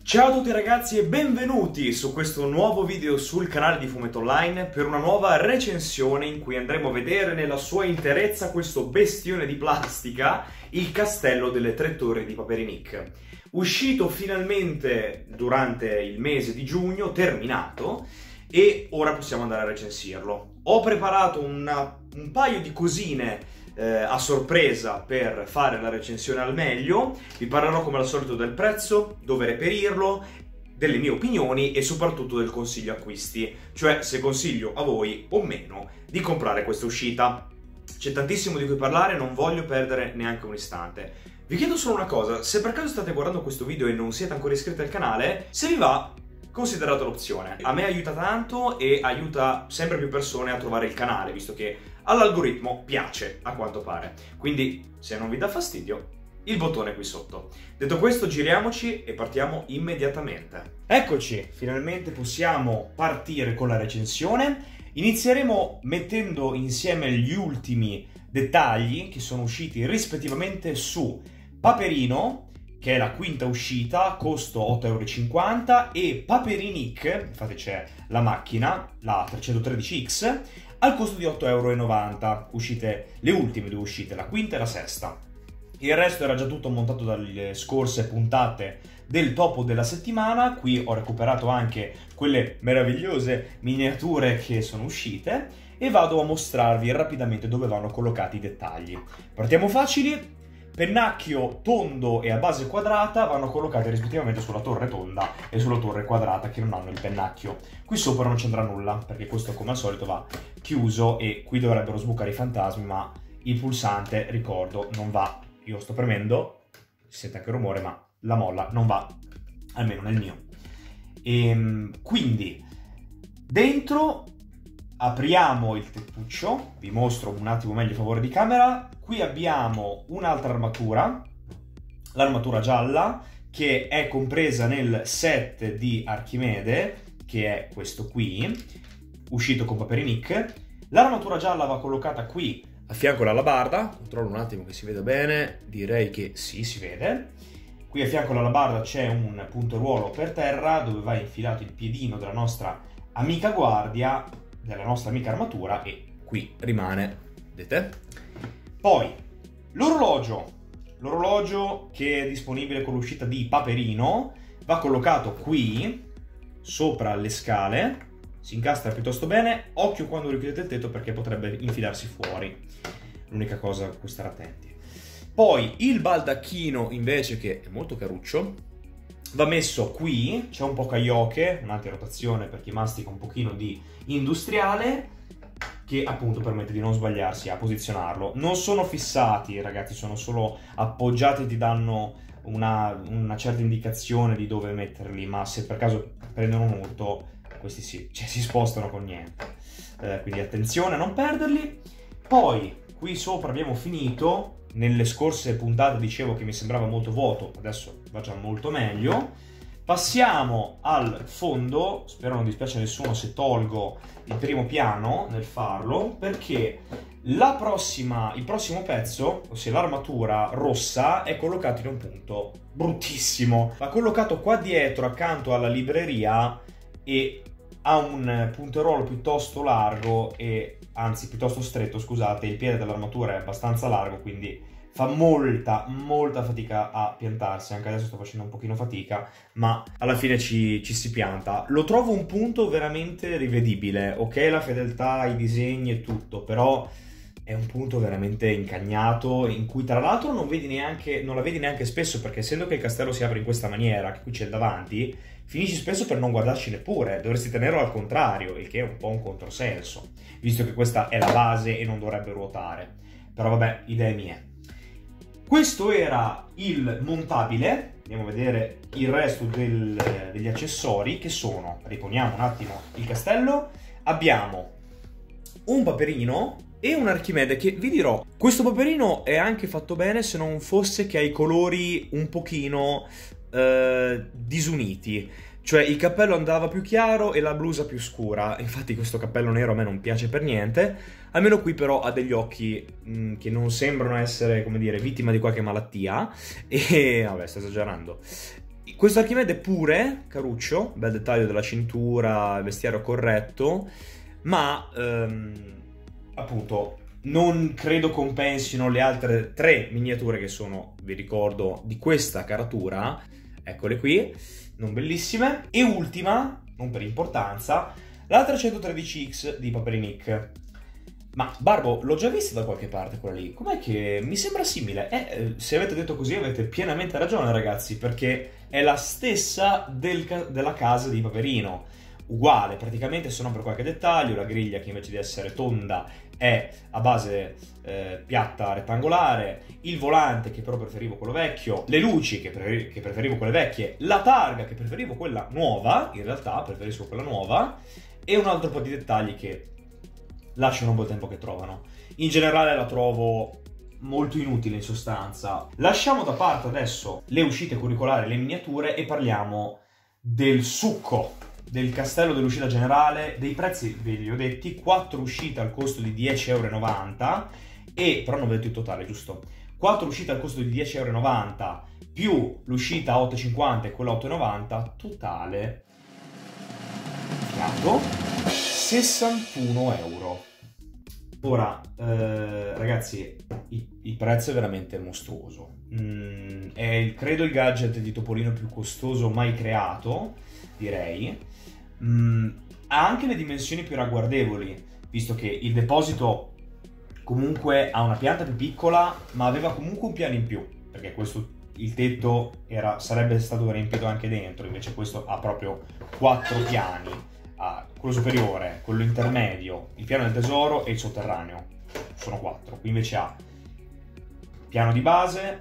Ciao a tutti ragazzi e benvenuti su questo nuovo video sul canale di Fumetto Online per una nuova recensione in cui andremo a vedere nella sua interezza questo bestione di plastica, il castello delle tre torri di Paperinik. Uscito finalmente durante il mese di giugno, terminato, e ora possiamo andare a recensirlo. Ho preparato un paio di cosine a sorpresa per fare la recensione al meglio. Vi parlerò come al solito del prezzo, dove reperirlo, delle mie opinioni e soprattutto del consiglio acquisti, cioè se consiglio a voi o meno di comprare questa uscita. C'è tantissimo di cui parlare, non voglio perdere neanche un istante. Vi chiedo solo una cosa: se per caso state guardando questo video e non siete ancora iscritti al canale, se vi va, considerate l'opzione. A me aiuta tanto e aiuta sempre più persone a trovare il canale, visto che all'algoritmo piace, a quanto pare. Quindi, se non vi dà fastidio, il bottone è qui sotto. Detto questo, giriamoci e partiamo immediatamente. Eccoci, finalmente possiamo partire con la recensione. Inizieremo mettendo insieme gli ultimi dettagli che sono usciti rispettivamente su Paperino, che è la quinta uscita, costo 8,50 €, e Paperinik, infatti c'è la macchina, la 313X, al costo di 8,90 €, uscite le ultime due uscite, la quinta e la sesta. Il resto era già tutto montato dalle scorse puntate del topo della settimana. Qui ho recuperato anche quelle meravigliose miniature che sono uscite e vado a mostrarvi rapidamente dove vanno collocati i dettagli. Partiamo facili. Pennacchio tondo e a base quadrata vanno collocati rispettivamente sulla torre tonda e sulla torre quadrata, che non hanno il pennacchio. Qui sopra non c'entra nulla, perché questo come al solito va chiuso e qui dovrebbero sbucare i fantasmi, ma il pulsante, ricordo, non va. Io sto premendo, si sente anche il rumore, ma la molla non va, almeno nel mio. Quindi, dentro apriamo il tettuccio, vi mostro un attimo meglio a favore di camera. Qui abbiamo un'altra armatura, l'armatura gialla, che è compresa nel set di Archimede, che è questo qui, uscito con Paperinik. L'armatura gialla va collocata qui, a fianco all'alabarda. Controllo un attimo che si veda bene, direi che sì, si vede. Qui a fianco all'alabarda c'è un punteruolo per terra, dove va infilato il piedino della nostra amica guardia, della nostra amica armatura, e qui rimane, vedete? Poi l'orologio che è disponibile con l'uscita di Paperino va collocato qui sopra le scale, si incastra piuttosto bene. Occhio quando richiudete il tetto, perché potrebbe infilarsi fuori, l'unica cosa a cui stare attenti. Poi il baldacchino invece, che è molto caruccio, va messo qui, c'è un po' caioche, un'antirotazione per chi mastica un pochino di industriale, che appunto permette di non sbagliarsi a posizionarlo. Non sono fissati, ragazzi, sono solo appoggiati e ti danno una certa indicazione di dove metterli, ma se per caso prendono un urto, questi sì, cioè si spostano con niente. Quindi attenzione a non perderli. Poi qui sopra abbiamo finito. Nelle scorse puntate dicevo che mi sembrava molto vuoto, adesso va già molto meglio. Passiamo al fondo. Spero non dispiace a nessuno se tolgo il primo piano nel farlo, perché il prossimo pezzo, ossia l'armatura rossa, è collocato in un punto bruttissimo. Va collocato qua dietro, accanto alla libreria, e ha un punteruolo piuttosto largo, anzi piuttosto stretto, scusate. Il piede dell'armatura è abbastanza largo, quindi fa molta fatica a piantarsi. Anche adesso sto facendo un pochino fatica, ma alla fine ci si pianta. Lo trovo un punto veramente rivedibile, ok, la fedeltà, i disegni e tutto, però è un punto veramente incagnato, in cui tra l'altro non la vedi neanche spesso, perché essendo che il castello si apre in questa maniera, che qui c'è il davanti, finisci spesso per non guardarci neppure, dovresti tenerlo al contrario, il che è un po' un controsenso, visto che questa è la base e non dovrebbe ruotare. Però vabbè, idee mie. Questo era il montabile. Andiamo a vedere il resto degli accessori, che sono, riponiamo un attimo il castello, abbiamo un Paperino e un Archimede, che vi dirò, questo Paperino è anche fatto bene, se non fosse che ha i colori un pochino disuniti. Cioè il cappello andava più chiaro e la blusa più scura. Infatti questo cappello nero a me non piace per niente. Almeno qui però ha degli occhi che non sembrano essere, come dire, vittima di qualche malattia. E vabbè, sto esagerando. Questo Archimede pure, caruccio, bel dettaglio della cintura, il vestiario corretto, ma appunto non credo compensino le altre 3 miniature che sono, vi ricordo, di questa caratura. Eccole qui, non bellissime. E ultima, non per importanza, la 313X di Paperinik. Ma Barbo, l'ho già vista da qualche parte quella lì. Com'è che mi sembra simile? Se avete detto così avete pienamente ragione, ragazzi, perché è la stessa della casa di Paperino. Uguale, praticamente, se non per qualche dettaglio. La griglia, che invece di essere tonda è a base piatta rettangolare. Il volante, che però preferivo quello vecchio. Le luci, che preferivo quelle vecchie. La targa, che preferivo quella nuova. In realtà preferisco quella nuova. E un altro po' di dettagli che lasciano un po' il tempo che trovano. In generale la trovo molto inutile, in sostanza. Lasciamo da parte adesso le uscite curricolari, le miniature, e parliamo del succo del castello dell'uscita generale. Dei prezzi ve li ho detti: 4 uscite al costo di 10,90 €, e però non vedete il totale, giusto? 4 uscite al costo di 10,90 € più l'uscita a 8,50 e quella a 8,90, totale fiato 61 €. Ora, ragazzi, il prezzo è veramente mostruoso. È, credo, il gadget di Topolino più costoso mai creato, direi. Ha anche le dimensioni più ragguardevoli, visto che il deposito comunque ha una pianta più piccola, ma aveva comunque un piano in più, perché questo, il tetto sarebbe stato riempito anche dentro, invece questo ha proprio 4 piani. Quello superiore, quello intermedio, il piano del tesoro e il sotterraneo. Sono 4. Qui invece ha piano di base,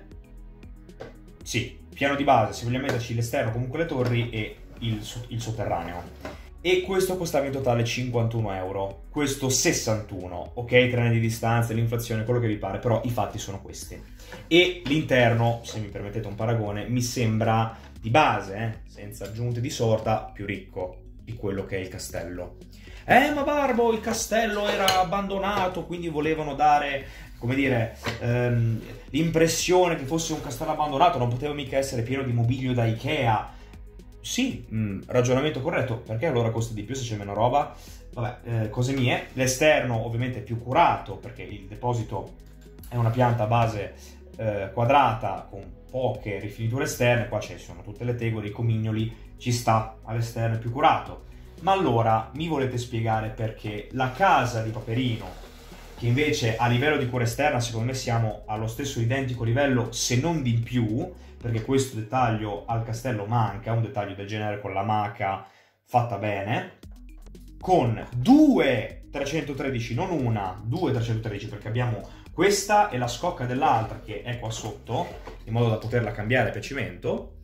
sì, piano di base, se vogliamo metterci l'esterno, comunque le torri, e il sotterraneo. E questo costava in totale 51 €. Questo 61, ok? 3 anni di distanza, l'inflazione, quello che vi pare, però i fatti sono questi. E l'interno, se mi permettete un paragone, mi sembra di base, senza aggiunte di sorta, più ricco di quello che è il castello. Ma Barbo, il castello era abbandonato, quindi volevano dare, come dire, l'impressione che fosse un castello abbandonato, non poteva mica essere pieno di mobilio da Ikea. Sì, ragionamento corretto, perché allora costa di più se c'è meno roba? Vabbè, cose mie. L'esterno ovviamente è più curato, perché il deposito è una pianta a base quadrata, con poche rifiniture esterne. Qua ci sono tutte le tegole, i comignoli, ci sta, all'esterno è più curato. Ma allora mi volete spiegare perché la casa di Paperino, che invece a livello di cura esterna secondo me siamo allo stesso identico livello, se non di più, perché questo dettaglio al castello manca, un dettaglio del genere con la maca fatta bene, con 2 313, non una, 2 313, perché abbiamo questa e la scocca dell'altra che è qua sotto, in modo da poterla cambiare a piacimento,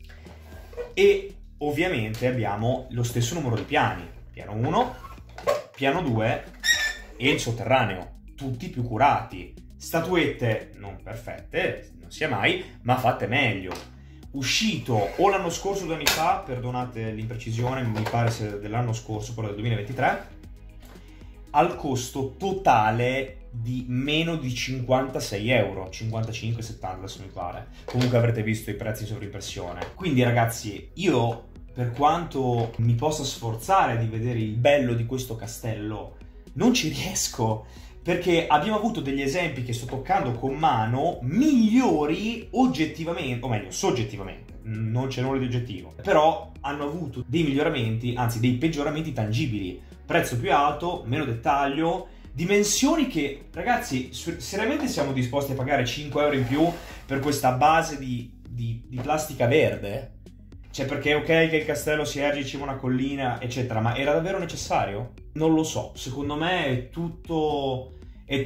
e ovviamente abbiamo lo stesso numero di piani, piano 1, piano 2 e il sotterraneo, tutti più curati. Statuette non perfette, non sia mai, ma fatte meglio. Uscito o l'anno scorso o 2 anni fa, perdonate l'imprecisione, mi pare sia dell'anno scorso, quello del 2023, al costo totale di meno di 56 €, 55-70 adesso mi pare. Comunque avrete visto i prezzi in sovrimpressione. Quindi ragazzi, io, per quanto mi possa sforzare di vedere il bello di questo castello, non ci riesco, perché abbiamo avuto degli esempi che sto toccando con mano migliori oggettivamente, o meglio soggettivamente, non c'è nulla di oggettivo, però hanno avuto dei miglioramenti, anzi dei peggioramenti tangibili. Prezzo più alto, meno dettaglio, dimensioni che, ragazzi, seriamente siamo disposti a pagare 5 € in più per questa base di plastica verde? Cioè, perché ok che il castello si erge in cima a una collina, eccetera, ma era davvero necessario? Non lo so, secondo me è tutto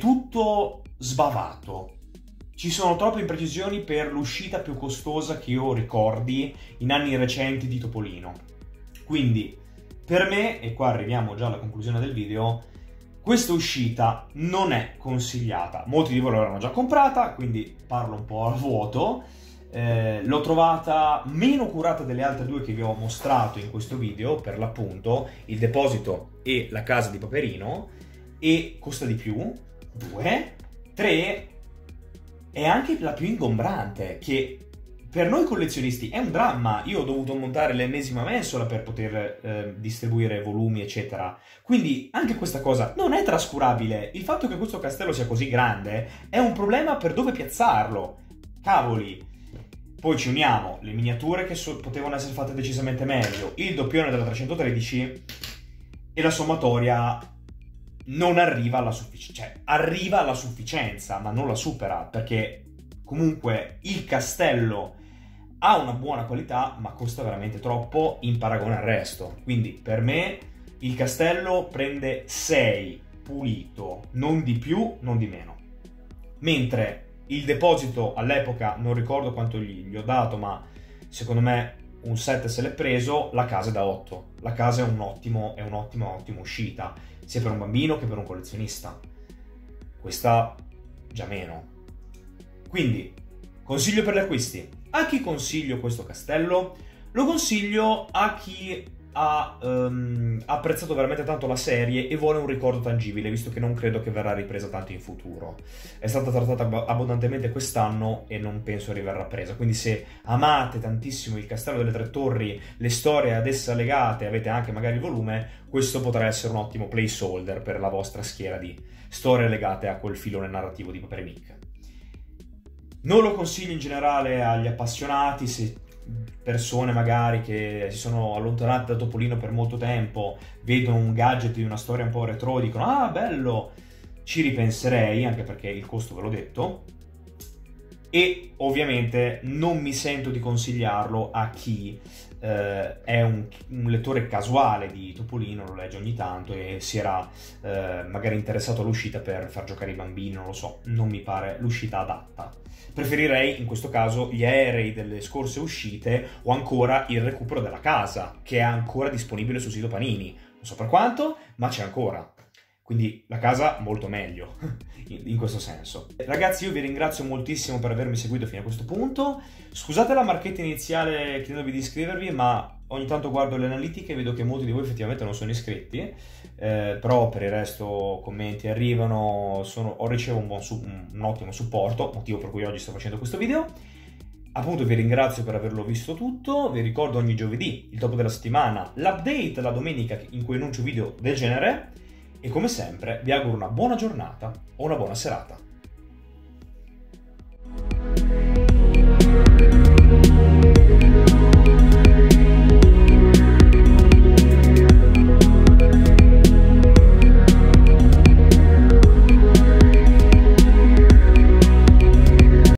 sbavato. Ci sono troppe imprecisioni per l'uscita più costosa che io ricordi in anni recenti di Topolino. Quindi, per me, e qua arriviamo già alla conclusione del video, questa uscita non è consigliata. Molti di voi l'avranno già comprata, quindi parlo un po' al vuoto. L'ho trovata meno curata delle altre 2 che vi ho mostrato in questo video, per l'appunto il deposito e la casa di Paperino, e costa di più. 2, 3, è anche la più ingombrante, che Per noi collezionisti è un dramma. Io ho dovuto montare l'ennesima mensola per poter distribuire volumi, eccetera. Quindi anche questa cosa non è trascurabile. Il fatto che questo castello sia così grande è un problema per dove piazzarlo. Cavoli. Poi ci uniamo le miniature che potevano essere fatte decisamente meglio, il doppione della 313 e la sommatoria non arriva alla sufficienza. Cioè, arriva alla sufficienza, ma non la supera, perché comunque il castello ha una buona qualità, ma costa veramente troppo in paragone al resto. Quindi per me il castello prende 6 pulito, non di più, non di meno. Mentre il deposito all'epoca, non ricordo quanto gli ho dato, ma secondo me un 7 se l'è preso, la casa è da 8. La casa è un'ottima uscita, sia per un bambino che per un collezionista. Questa già meno. Quindi, consiglio per gli acquisti. A chi consiglio questo castello? Lo consiglio a chi ha apprezzato veramente tanto la serie e vuole un ricordo tangibile, visto che non credo che verrà ripresa tanto in futuro. È stata trattata abbondantemente quest'anno e non penso riverrà presa. Quindi se amate tantissimo il Castello delle Tre Torri, le storie ad essa legate, avete anche magari il volume, questo potrà essere un ottimo placeholder per la vostra schiera di storie legate a quel filone narrativo di Paperinic. Non lo consiglio in generale agli appassionati, se persone magari che si sono allontanate da Topolino per molto tempo, vedono un gadget di una storia un po' retro, dicono "Ah, bello!", ci ripenserei, anche perché il costo ve l'ho detto, e ovviamente non mi sento di consigliarlo a chi è un lettore casuale di Topolino, lo legge ogni tanto e si era magari interessato all'uscita per far giocare i bambini, non lo so, non mi pare l'uscita adatta. Preferirei in questo caso gli aerei delle scorse uscite o ancora il recupero della casa, che è ancora disponibile sul sito Panini. Non so per quanto, ma c'è ancora. Quindi la casa molto meglio, in questo senso. Ragazzi, io vi ringrazio moltissimo per avermi seguito fino a questo punto. Scusate la marchetta iniziale chiedendovi di iscrivervi, ma ogni tanto guardo le analitiche e vedo che molti di voi effettivamente non sono iscritti. Però per il resto commenti arrivano, ricevo un ottimo supporto, motivo per cui oggi sto facendo questo video. Appunto vi ringrazio per averlo visto tutto, vi ricordo ogni giovedì il topo della settimana, l'update la domenica in cui annuncio video del genere e come sempre vi auguro una buona giornata o una buona serata.